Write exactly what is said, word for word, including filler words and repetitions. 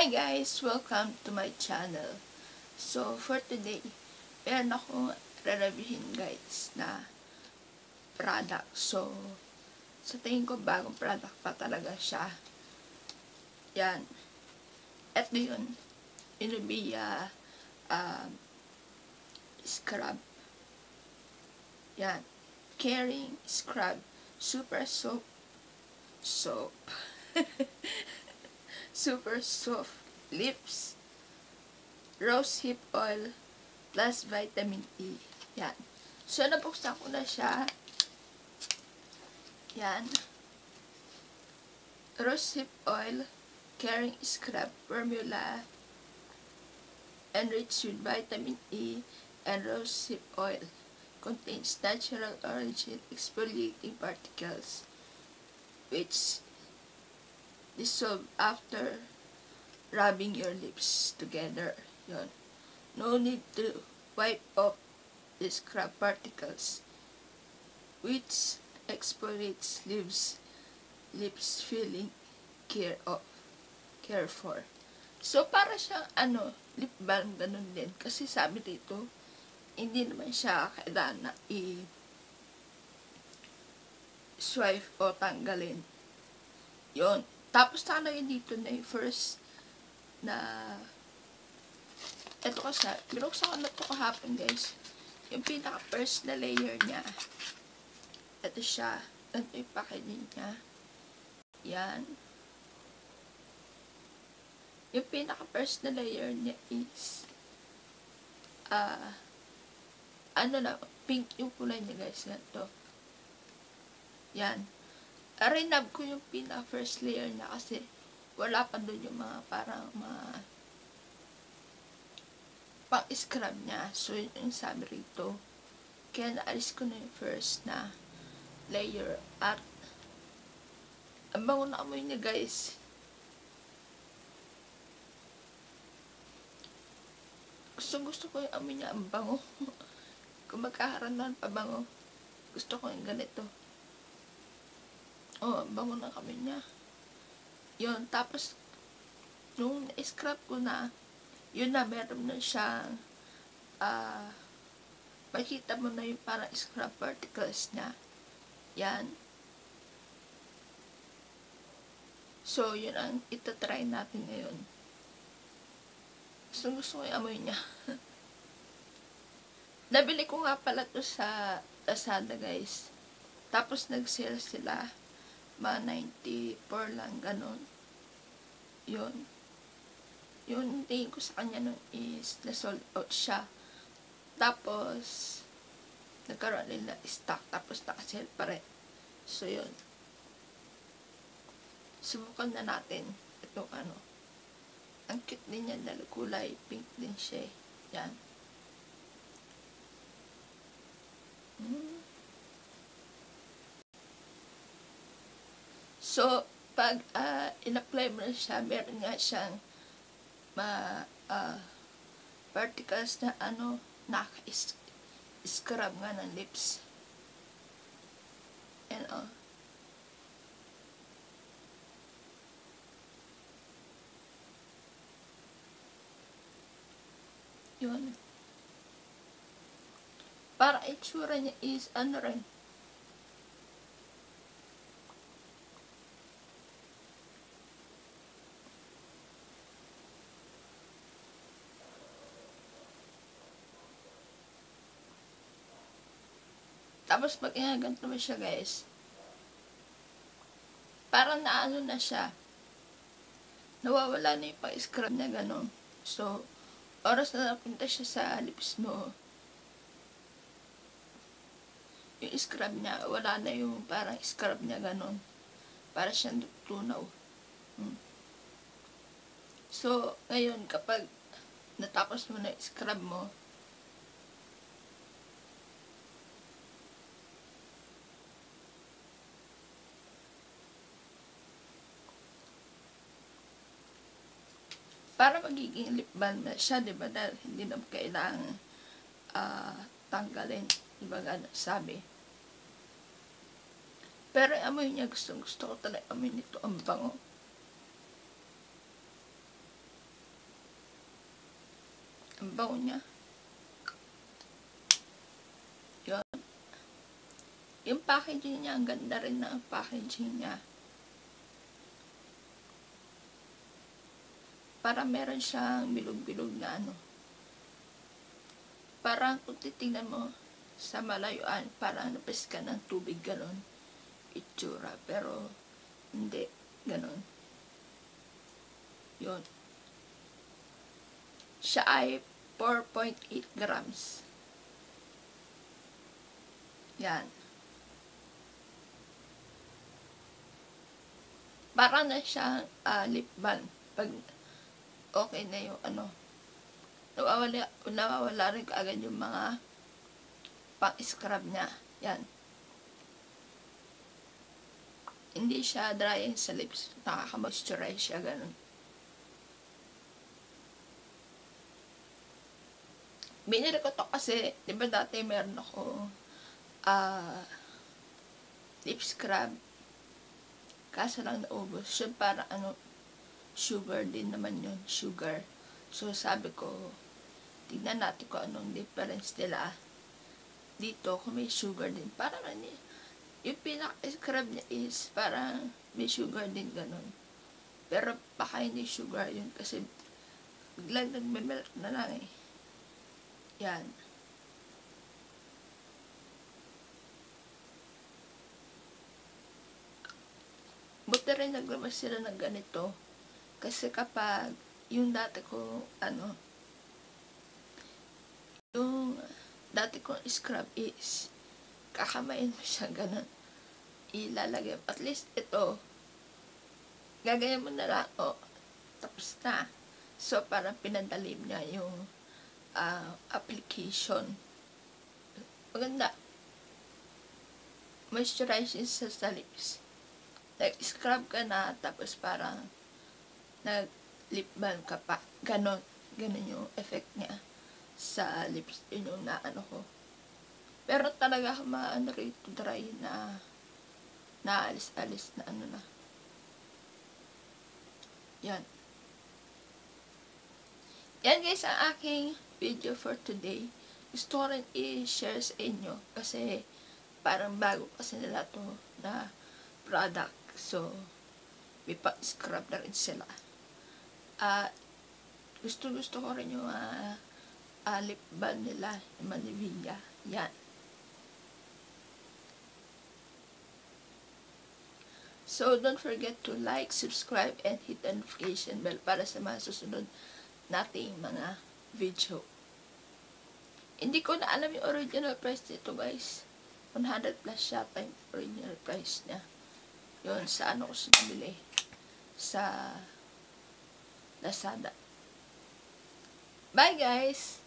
Hi guys! Welcome to my channel. So, for today, meron akong re-reviewin guys na product. So, sa tingin ko bagong product pa talaga siya. Yan. Ito yun. Inubia um, Scrub. Yan. Caring Scrub. Super Soap. Soap. Super Soft Lips Rose Hip Oil plus Vitamin E. Yan. So, nabuksan ko na siya. Yan. Rose Hip Oil Caring Scrub Formula enriched with Vitamin E and Rose Hip Oil. Contains natural origin exfoliating particles which dissolve after rubbing your lips together. Yun. No need to wipe off the scrub particles, which exfoliates lips, lips feeling care of, care for. So, para siyang, ano, lip balm, ganun din. Kasi sabi dito, hindi naman siya kailangan na i-swipe o tanggalin. Yun. Tapos nakalagay dito na yung first na eto kasi, binuksan ko na ito kahapon guys. Yung pinaka first na layer niya. Ito siya. Ito yung packaging niya. Yan. Yung pinaka first na layer niya is ah uh, ano na, pink yung kulay niya guys. Ganito. Yan. Rinab ko yung pinaka-first layer niya kasi wala pa doon yung mga parang mga pang-scrub niya. So, yun yung sabi rito. Kaya naalis ko na yung first na layer. At ang bango na amoy niya guys. Gusto gusto ko yung amoy niya. Ang bango. Kung magkakaroon ng pabango, gusto ko yung ganito. Oh, bango na kami niya. Yun, tapos, nung na-scrub ko na, yun na, meron na siyang, ah, uh, makita mo na yung parang scrub particles niya. Yan. So, yun ang itatry natin ngayon. Gusto gusto ko yung amoy niya. Nabili ko nga pala to sa Lazada, guys. Tapos, nag-sale sila. Mga ninety-four lang, ganun. Yun. Yung tingin ko sa kanya nun is na-sold out siya. Tapos, nagkaroon nila stock. Tapos, nakasale pa rin. So, yun. Subukan na natin itong ano. Ang cute din yan dahil kulay pink din siya. Yan. Hmm. So, pag uh, in-apply mo na siya, meron nga siyang ma, uh, particles na ano, naka-scrub nga ng lips. And oh. Yun. Para itsura niya is ano rin. Tapos, pag inaganto mo siya, guys, parang naano na siya. Nawawala na yung pang-scrub niya, gano'n. So, oras na napunta siya sa lips mo, yung scrub niya, wala na yung parang scrub niya, gano'n. Para siyang tunaw. Hmm. So, ngayon, kapag natapos mo na scrub mo, para magiging lip balm na siya, diba? Dahil hindi na kailangan uh, tanggalin. Diba nga sabi. Pero amoy niya, gusto, gusto ko talaga amoy nito. Ang bango. bango niya. Yun. Yung packaging niya, ang ganda rin na ang packaging niya. Para meron siyang bilog-bilog na ano. Parang kung titingnan mo sa malayuan, parang napis ka ng tubig, ganon itsura. Pero, hindi. Ganon. Yun. Siya ay four point eight grams. Yan. Parang na siyang uh, lip balm. Pag okay na yung ano, nawawala, nawawala rin kaagad yung mga pang-scrub niya. Yan. Hindi siya drying sa lips. Nakaka-moisturize siya, ganun. Binili ko to kasi, di ba dati meron ako uh, lip scrub. Kaso lang naubos. Yun para ano, sugar din naman yun. Sugar. So sabi ko, tignan natin kung anong difference nila dito kung may sugar din. Para man yung pinaka-scrub niya is parang may sugar din ganun. Pero baka hindi sugar yun kasi biglang nagme-melt na lang eh. Yan. Buti rin naglabas sila ng ganito. Kasi kapag yung dati ko, ano, yung dati kong scrub is kakamayin mo siya ganun. Ilalagay mo. At least ito, gagayan mo na lang. O, tapos na. So, parang pinadalim niya yung uh, application. Maganda. Moisturizing sa, sa lips. Nag-scrub ka na, tapos parang nag-lip balm ka pa. Ganon. Ganon yung effect niya sa lips. Yun yung naano ko. Pero talaga maano rito dry na naalis-alis na ano na. Yan. Yan guys ang aking video for today. Gusto ko rin i-share sa inyo kasi parang bago kasi nila to na product. So, may pa-scrub na rin sila. Uh, gusto-gusto ko rin yung uh, uh, lip balm nila, yung Manivilla. Yan. So, don't forget to like, subscribe, and hit the notification bell para sa mga susunod nating mga video. Hindi ko na alam yung original price nito guys. one hundred plus yata yung original price niya. Yun, sa ano ko siya nabili. Sa Lazada. Bye guys!